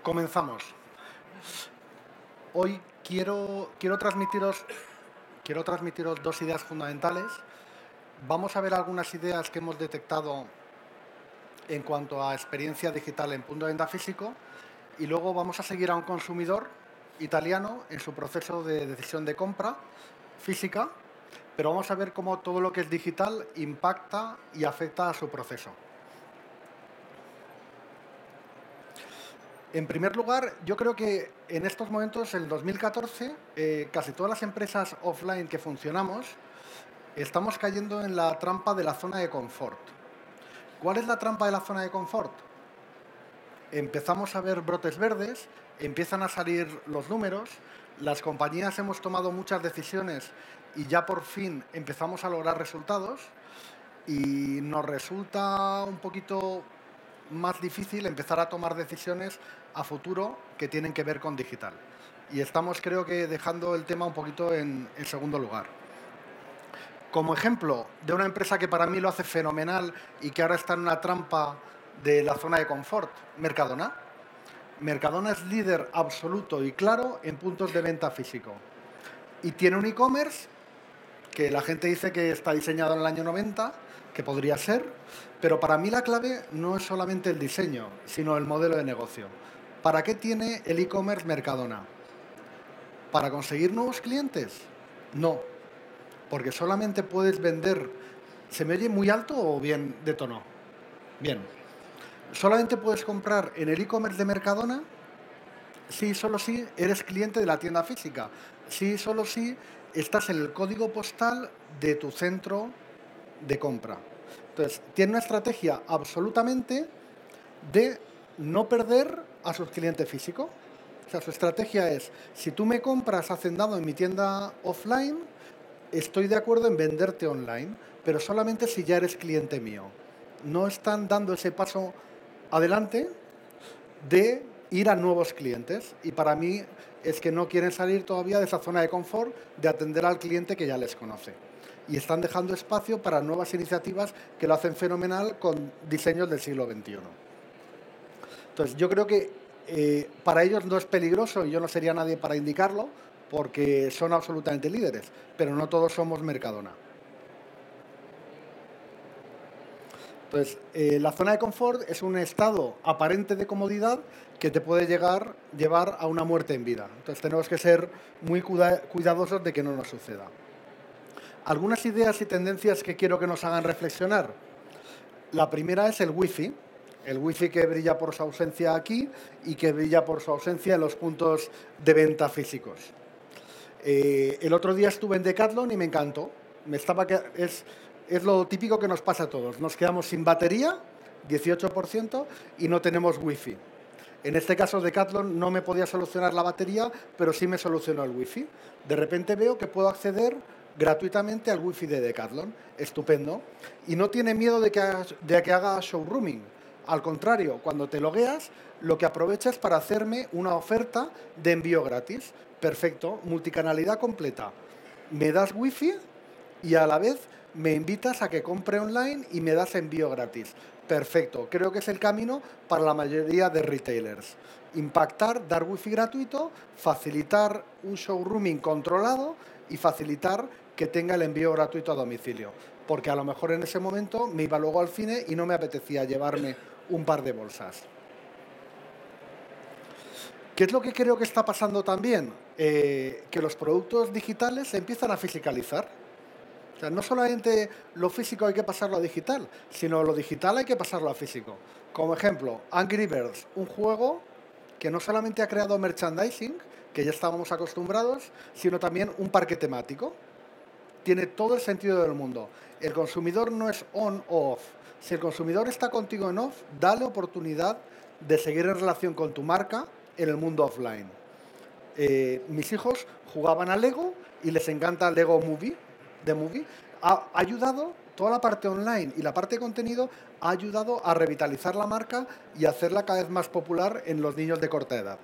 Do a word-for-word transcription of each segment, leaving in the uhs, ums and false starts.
Comenzamos. Hoy quiero, quiero, transmitiros, quiero transmitiros dos ideas fundamentales. Vamos a ver algunas ideas que hemos detectado en cuanto a experiencia digital en punto de venta físico y luego vamos a seguir a un consumidor italiano en su proceso de decisión de compra física, pero vamos a ver cómo todo lo que es digital impacta y afecta a su proceso. En primer lugar, yo creo que en estos momentos, en el dos mil catorce, eh, casi todas las empresas offline que funcionamos, estamos cayendo en la trampa de la zona de confort. ¿Cuál es la trampa de la zona de confort? Empezamos a ver brotes verdes, empiezan a salir los números, las compañías hemos tomado muchas decisiones y ya por fin empezamos a lograr resultados y nos resulta un poquito más difícil empezar a tomar decisiones a futuro que tienen que ver con digital. Y estamos, creo que, dejando el tema un poquito en, en segundo lugar. Como ejemplo de una empresa que para mí lo hace fenomenal y que ahora está en una trampa de la zona de confort, Mercadona. Mercadona es líder absoluto y claro en puntos de venta físico. Y tiene un e-commerce que la gente dice que está diseñado en el año noventa, que podría ser, pero para mí la clave no es solamente el diseño, sino el modelo de negocio. ¿Para qué tiene el e-commerce Mercadona? ¿Para conseguir nuevos clientes? No, porque solamente puedes vender... ¿Se me oye muy alto o bien de tono? Bien. Solamente puedes comprar en el e-commerce de Mercadona si solo si eres cliente de la tienda física, si solo si estás en el código postal de tu centro de compra. Entonces, tiene una estrategia absolutamente de no perder a sus clientes físicos. O sea, su estrategia es, si tú me compras hacendado en mi tienda offline, estoy de acuerdo en venderte online, pero solamente si ya eres cliente mío. No están dando ese paso adelante de ir a nuevos clientes, y para mí es que no quieren salir todavía de esa zona de confort de atender al cliente que ya les conoce, y están dejando espacio para nuevas iniciativas que lo hacen fenomenal con diseños del siglo veintiuno. Entonces yo creo que eh, para ellos no es peligroso y yo no sería nadie para indicarlo porque son absolutamente líderes, pero no todos somos Mercadona. Entonces, eh, la zona de confort es un estado aparente de comodidad que te puede llegar, llevar a una muerte en vida. Entonces, tenemos que ser muy cuida cuidadosos de que no nos suceda. Algunas ideas y tendencias que quiero que nos hagan reflexionar. La primera es el wifi. El wifi que brilla por su ausencia aquí y que brilla por su ausencia en los puntos de venta físicos. Eh, el otro día estuve en Decathlon y me encantó. Me estaba que es... Es lo típico que nos pasa a todos. Nos quedamos sin batería, dieciocho por ciento, y no tenemos wifi. En este caso, Decathlon no me podía solucionar la batería, pero sí me solucionó el wifi. De repente veo que puedo acceder gratuitamente al wifi de Decathlon. Estupendo. Y no tiene miedo de que haga, de que haga showrooming. Al contrario, cuando te logueas, lo que aprovechas para hacerme una oferta de envío gratis. Perfecto. Multicanalidad completa. Me das wifi y a la vez me invitas a que compre online y me das envío gratis. Perfecto, creo que es el camino para la mayoría de retailers. Impactar, dar wifi gratuito, facilitar un showrooming controlado y facilitar que tenga el envío gratuito a domicilio. Porque a lo mejor en ese momento me iba luego al cine y no me apetecía llevarme un par de bolsas. ¿Qué es lo que creo que está pasando también? Eh, que los productos digitales se empiezan a fiscalizar. O sea, no solamente lo físico hay que pasarlo a digital, sino lo digital hay que pasarlo a físico. Como ejemplo, Angry Birds, un juego que no solamente ha creado merchandising, que ya estábamos acostumbrados, sino también un parque temático. Tiene todo el sentido del mundo. El consumidor no es on o off. Si el consumidor está contigo en off, dale oportunidad de seguir en relación con tu marca en el mundo offline. Eh, mis hijos jugaban a Lego y les encanta Lego Movie. The Movie, ha ayudado, toda la parte online y la parte de contenido ha ayudado a revitalizar la marca y a hacerla cada vez más popular en los niños de corta edad.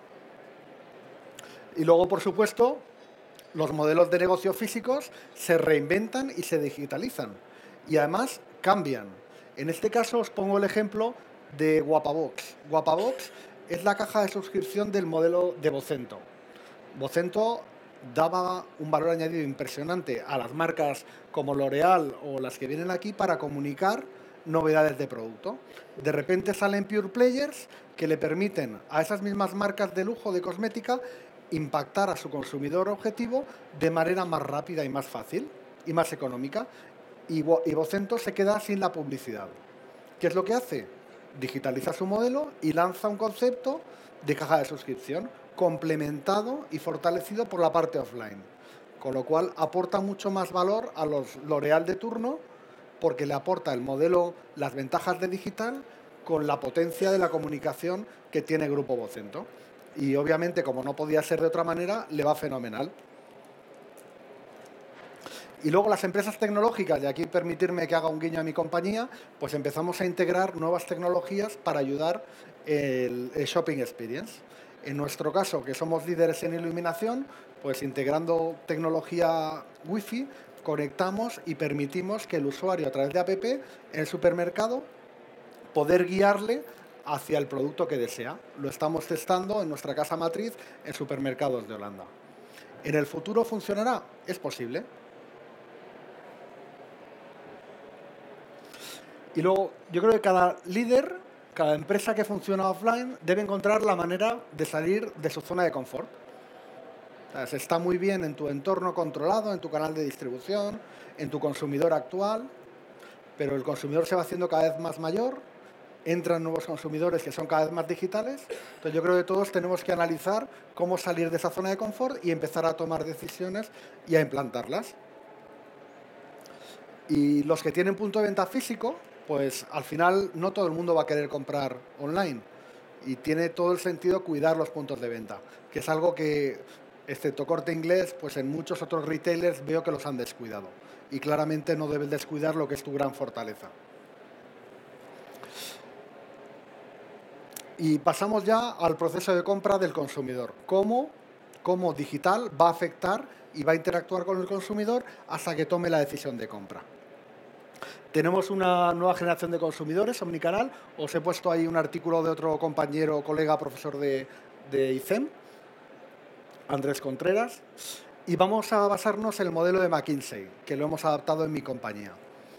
Y luego, por supuesto, los modelos de negocio físicos se reinventan y se digitalizan. Y además cambian. En este caso os pongo el ejemplo de Guapabox. Guapabox es la caja de suscripción del modelo de Vocento. Vocento daba un valor añadido impresionante a las marcas como L'Oreal o las que vienen aquí para comunicar novedades de producto. De repente salen pure players que le permiten a esas mismas marcas de lujo de cosmética impactar a su consumidor objetivo de manera más rápida y más fácil y más económica. Y, y Vocento se queda sin la publicidad. ¿Qué es lo que hace? Digitaliza su modelo y lanza un concepto de caja de suscripción complementado y fortalecido por la parte offline, con lo cual aporta mucho más valor a los L'Oreal de turno porque le aporta el modelo, las ventajas de digital con la potencia de la comunicación que tiene Grupo Vocento. Y obviamente, como no podía ser de otra manera, le va fenomenal. Y luego las empresas tecnológicas, y aquí permitirme que haga un guiño a mi compañía, pues empezamos a integrar nuevas tecnologías para ayudar el, el shopping experience. En nuestro caso, que somos líderes en iluminación, pues integrando tecnología Wi-Fi, conectamos y permitimos que el usuario a través de app en el supermercado poder guiarle hacia el producto que desea. Lo estamos testando en nuestra casa matriz en supermercados de Holanda. ¿En el futuro funcionará? Es posible. Y luego, yo creo que cada líder, cada empresa que funciona offline, debe encontrar la manera de salir de su zona de confort. O sea, se está muy bien en tu entorno controlado, en tu canal de distribución, en tu consumidor actual, pero el consumidor se va haciendo cada vez más mayor, entran nuevos consumidores que son cada vez más digitales. Entonces yo creo que todos tenemos que analizar cómo salir de esa zona de confort y empezar a tomar decisiones y a implantarlas. Y los que tienen punto de venta físico, pues al final no todo el mundo va a querer comprar online. Y tiene todo el sentido cuidar los puntos de venta, que es algo que, excepto Corte Inglés, pues en muchos otros retailers veo que los han descuidado. Y claramente no debes descuidar lo que es tu gran fortaleza. Y pasamos ya al proceso de compra del consumidor. ¿Cómo, cómo digital va a afectar y va a interactuar con el consumidor hasta que tome la decisión de compra? Tenemos una nueva generación de consumidores, omnicanal. Os he puesto ahí un artículo de otro compañero, colega, profesor de, de I C E M, Andrés Contreras. Y vamos a basarnos en el modelo de McKinsey, que lo hemos adaptado en mi compañía.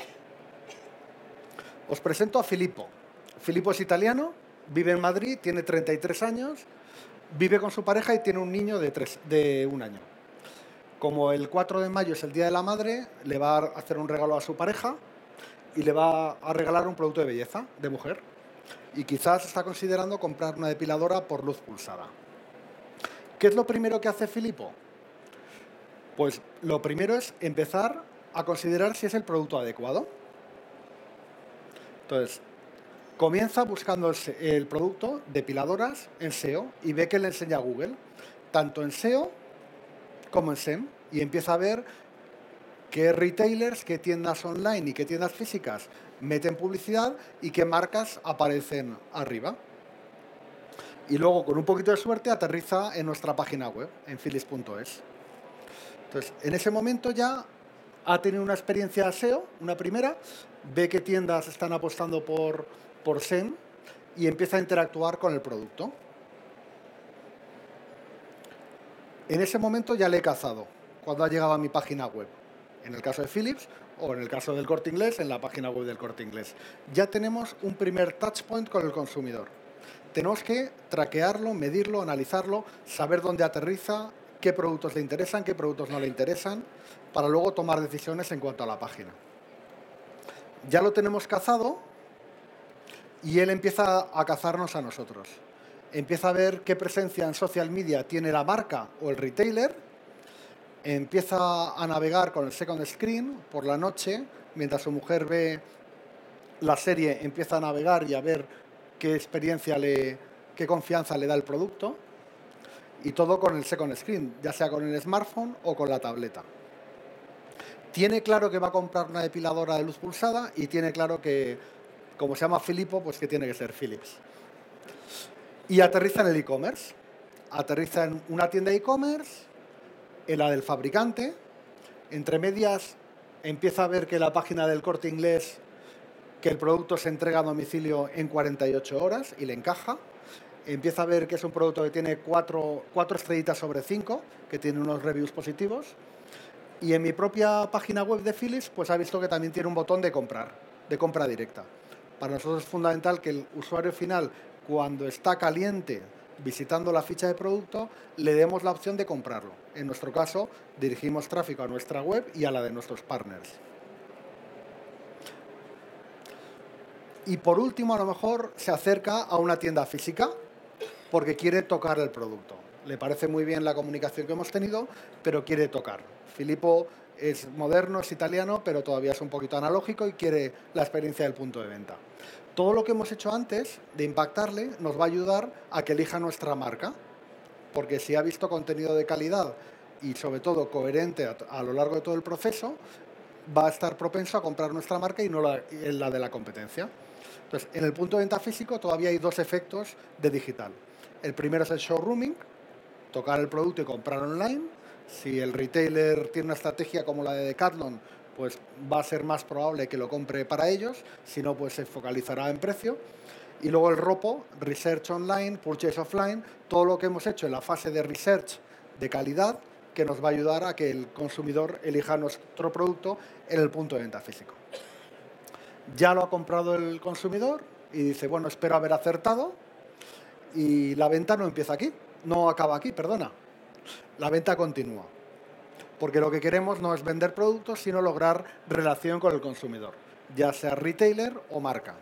Os presento a Filippo. Filippo es italiano, vive en Madrid, tiene treinta y tres años, vive con su pareja y tiene un niño de, tres, de un año. Como el cuatro de mayo es el Día de la Madre, le va a hacer un regalo a su pareja y le va a regalar un producto de belleza de mujer. Y quizás está considerando comprar una depiladora por luz pulsada. ¿Qué es lo primero que hace Filippo? Pues lo primero es empezar a considerar si es el producto adecuado. Entonces, comienza buscando el, el producto depiladoras en S E O y ve que le enseña a Google, tanto en S E O como en S E M, y empieza a ver qué retailers, qué tiendas online y qué tiendas físicas meten publicidad y qué marcas aparecen arriba. Y luego, con un poquito de suerte, aterriza en nuestra página web, en philips punto es. Entonces, en ese momento ya ha tenido una experiencia S E O, una primera, ve qué tiendas están apostando por, por S E M y empieza a interactuar con el producto. En ese momento ya le he cazado, cuando ha llegado a mi página web. En el caso de Philips o en el caso del Corte Inglés, en la página web del Corte Inglés. Ya tenemos un primer touchpoint con el consumidor. Tenemos que traquearlo, medirlo, analizarlo, saber dónde aterriza, qué productos le interesan, qué productos no le interesan, para luego tomar decisiones en cuanto a la página. Ya lo tenemos cazado y él empieza a cazarnos a nosotros. Empieza a ver qué presencia en social media tiene la marca o el retailer, empieza a navegar con el second screen por la noche, mientras su mujer ve la serie, empieza a navegar y a ver qué experiencia, le, qué confianza le da el producto, y todo con el second screen, ya sea con el smartphone o con la tableta. Tiene claro que va a comprar una depiladora de luz pulsada y tiene claro que, como se llama Filippo, pues que tiene que ser Philips. Y aterriza en el e-commerce. Aterriza en una tienda de e-commerce, en la del fabricante. Entre medias empieza a ver que la página del Corte Inglés, que el producto se entrega a domicilio en cuarenta y ocho horas y le encaja. empieza a ver que es un producto que tiene cuatro, cuatro estrellitas sobre cinco, que tiene unos reviews positivos. Y en mi propia página web de Philips, pues ha visto que también tiene un botón de comprar, de compra directa. Para nosotros es fundamental que el usuario final, cuando está caliente visitando la ficha de producto, le demos la opción de comprarlo. En nuestro caso, dirigimos tráfico a nuestra web y a la de nuestros partners. Y por último, a lo mejor se acerca a una tienda física porque quiere tocar el producto. Le parece muy bien la comunicación que hemos tenido, pero quiere tocar. Filippo es moderno, es italiano, pero todavía es un poquito analógico y quiere la experiencia del punto de venta. Todo lo que hemos hecho antes de impactarle nos va a ayudar a que elija nuestra marca, porque si ha visto contenido de calidad y sobre todo coherente a, a lo largo de todo el proceso, va a estar propenso a comprar nuestra marca y no la, la de la competencia. Entonces, en el punto de venta físico todavía hay dos efectos de digital. El primero es el showrooming, tocar el producto y comprar online. Si el retailer tiene una estrategia como la de Decathlon, pues va a ser más probable que lo compre para ellos, si no, pues se focalizará en precio. Y luego el ROPO, Research Online, Purchase Offline, todo lo que hemos hecho en la fase de research de calidad, que nos va a ayudar a que el consumidor elija nuestro producto en el punto de venta físico. Ya lo ha comprado el consumidor y dice, bueno, espero haber acertado, y la venta no empieza aquí, no acaba aquí, perdona. La venta continúa. Porque lo que queremos no es vender productos, sino lograr relación con el consumidor, ya sea retailer o marca.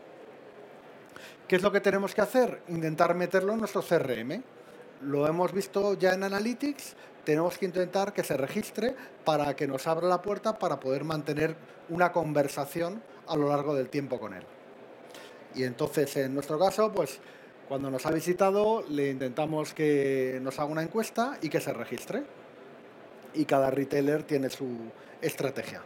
¿Qué es lo que tenemos que hacer? Intentar meterlo en nuestro C R M. Lo hemos visto ya en Analytics, tenemos que intentar que se registre para que nos abra la puerta para poder mantener una conversación a lo largo del tiempo con él. Y entonces, en nuestro caso, pues cuando nos ha visitado, le intentamos que nos haga una encuesta y que se registre. Y cada retailer tiene su estrategia.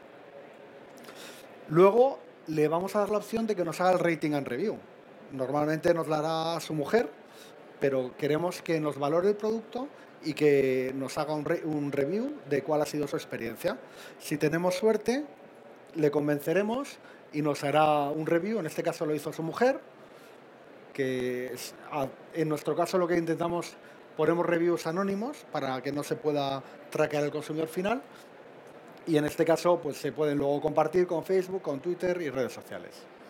Luego, le vamos a dar la opción de que nos haga el rating and review. Normalmente nos la hará su mujer, pero queremos que nos valore el producto y que nos haga un, re un review de cuál ha sido su experiencia. Si tenemos suerte, le convenceremos y nos hará un review. En este caso lo hizo su mujer, que es, a, en nuestro caso lo que intentamos, ponemos reviews anónimos para que no se pueda traquear el consumidor final, y en este caso pues se pueden luego compartir con Facebook, con Twitter y redes sociales.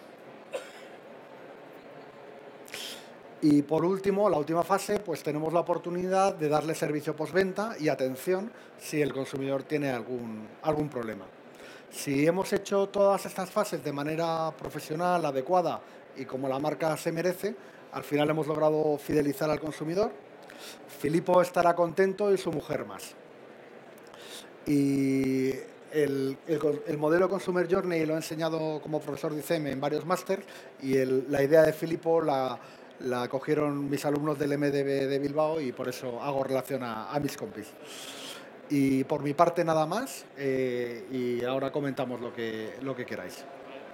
Y por último, la última fase, pues tenemos la oportunidad de darle servicio postventa y atención si el consumidor tiene algún, algún problema. Si hemos hecho todas estas fases de manera profesional, adecuada y como la marca se merece, al final hemos logrado fidelizar al consumidor. Filippo estará contento y su mujer más. Y el, el, el modelo Consumer Journey lo he enseñado como profesor de I C E M en varios másters, y el, la idea de Filippo la, la cogieron mis alumnos del M D B de Bilbao, y por eso hago relación a, a mis compis. Y por mi parte nada más, eh, y ahora comentamos lo que, lo que queráis.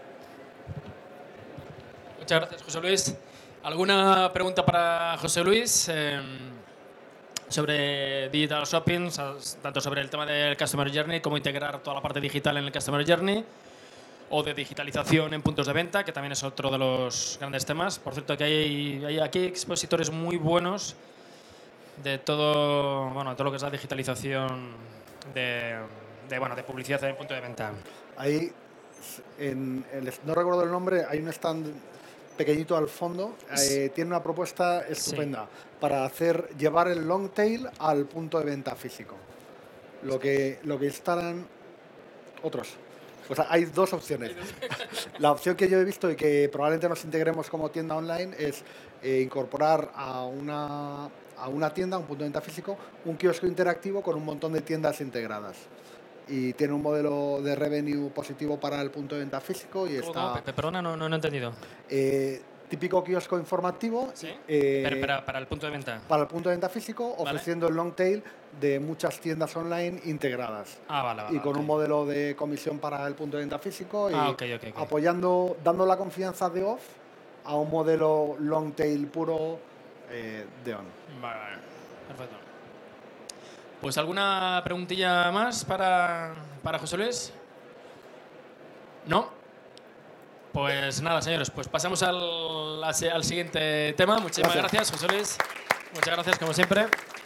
Muchas gracias, José Luis. ¿Alguna pregunta para José Luis eh, sobre digital shopping, tanto sobre el tema del Customer Journey, cómo integrar toda la parte digital en el Customer Journey, o de digitalización en puntos de venta, que también es otro de los grandes temas? Por cierto, que hay, hay aquí expositores muy buenos de todo, bueno, todo lo que es la digitalización de, de, bueno, de publicidad en el punto de venta. Ahí, en el, no recuerdo el nombre, hay un stand pequeñito al fondo, eh, tiene una propuesta estupenda, sí, para hacer, llevar el long tail al punto de venta físico. Lo que, lo que instalan otros. O sea, hay dos opciones. La opción que yo he visto y que probablemente nos integremos como tienda online es eh, incorporar a una, a una tienda, a un punto de venta físico, un kiosco interactivo con un montón de tiendas integradas. Y tiene un modelo de revenue positivo para el punto de venta físico y ¿Cómo, está... cómo? Perdona, no, no, no he entendido. Eh, típico kiosco informativo. ¿Sí? Eh, Pero para, para el punto de venta. Para el punto de venta físico, ¿vale? Ofreciendo el long tail de muchas tiendas online integradas. Ah, vale, vale. Y con okay. un modelo de comisión para el punto de venta físico y ah, okay, okay, okay. apoyando, dando la confianza de off a un modelo long tail puro eh, de on. Vale, vale. Perfecto. Pues ¿alguna preguntilla más para, para José Luis? ¿No? Pues nada, señores, pues pasamos al, al siguiente tema. Muchísimas gracias, Gracias. José Luis. Muchas gracias, como siempre.